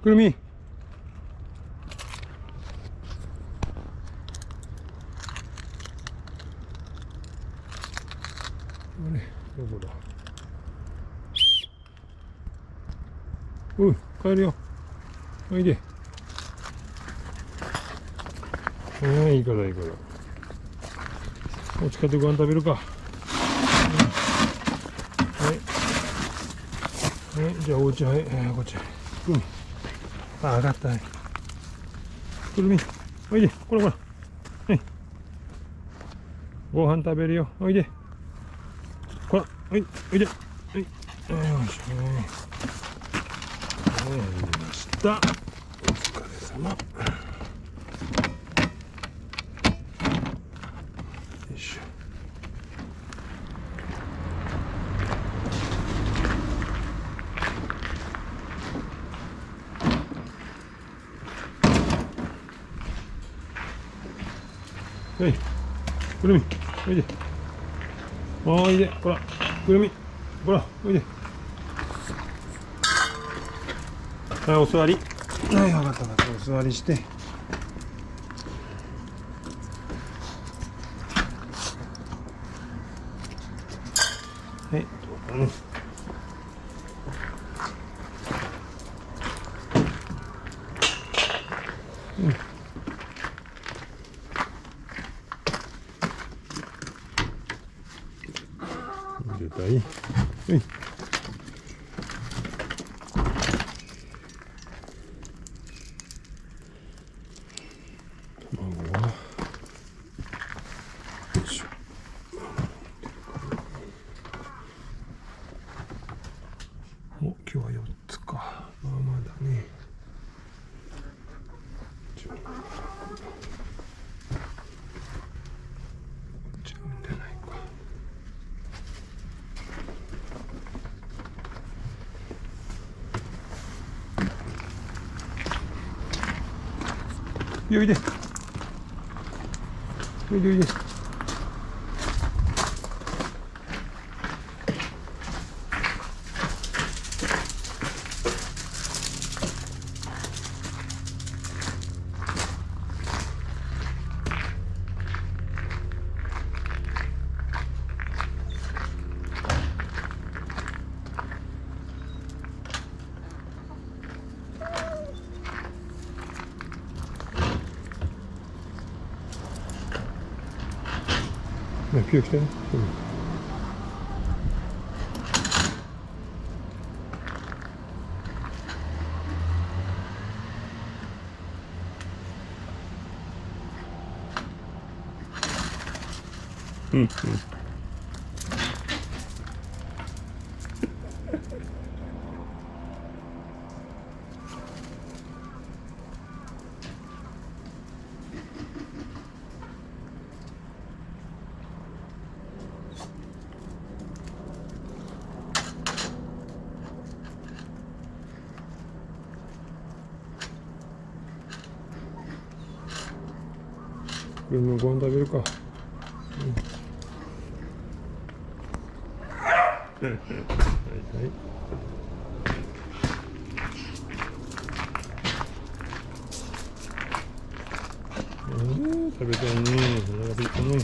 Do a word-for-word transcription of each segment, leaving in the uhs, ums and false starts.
くるみ。あれ、どこだ。おい、帰るよ。おいで。ああ、いいからいいから。おちかってご飯食べるか。うん、はい。はい、じゃあお家、はい、えー、こっち。くるみ。あ、上がった。はい。くるみ。おいで。こらこら。はい。ご飯食べるよ。おいで。こら。はい。おいで。はい。よいしょ。はい。はい、やりました。お疲れ様。よいしょ。はい。くるみ。おいで。おいで。こら。くるみ。こら。おいで。はい、お座り。はい、わかったわかった。お座りして。はい、どうかな。うん。入れたい。はい。卵は。よいしょ。お、今日はよっつか。まあまだね。こっちは見てないか。おいで。おいでおいで。ね、ピュー来てね。うん。うん、うん。これもご飯食べるか。うん、はいはい。うん、食べたいね。お腹すいたね。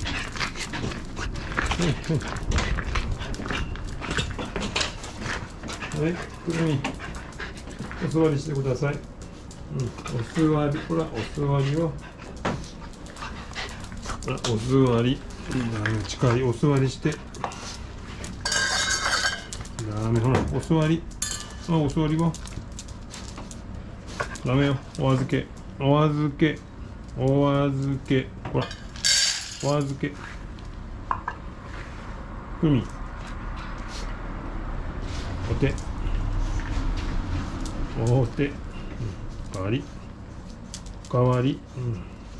はい、くるみ。お座りしてください。うん、お座り、ほら、お座りを。ほら、お座り。近い、お座りして。ダメ、ほら、お座り。あ、お座りは。ダメよ、お預け。お預け。お預け。ほら、お預け。くみ。お手。お手。おかわり。おかわり。うん。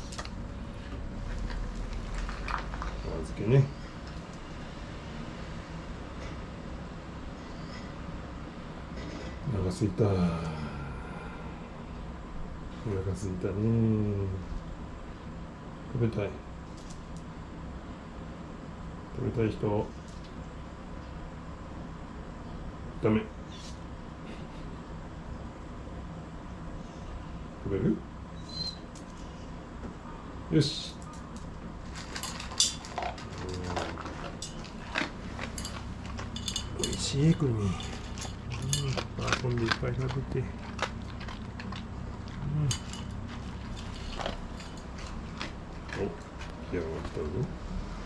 お預けね。お腹すいた。お腹すいたね。食べたい。食べたい人。ダメ。 くれる？よし。おいしいくるみ。うん、遊んでいっぱい食べて。うん。お、来上がったぞ。